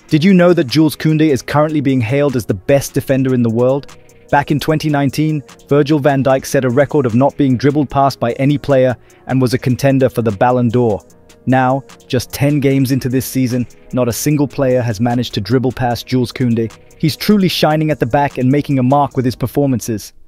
Did you know that Jules Koundé is currently being hailed as the best defender in the world? Back in 2019, Virgil van Dijk set a record of not being dribbled past by any player and was a contender for the Ballon d'Or. Now, just 10 games into this season, not a single player has managed to dribble past Jules Koundé. He's truly shining at the back and making a mark with his performances.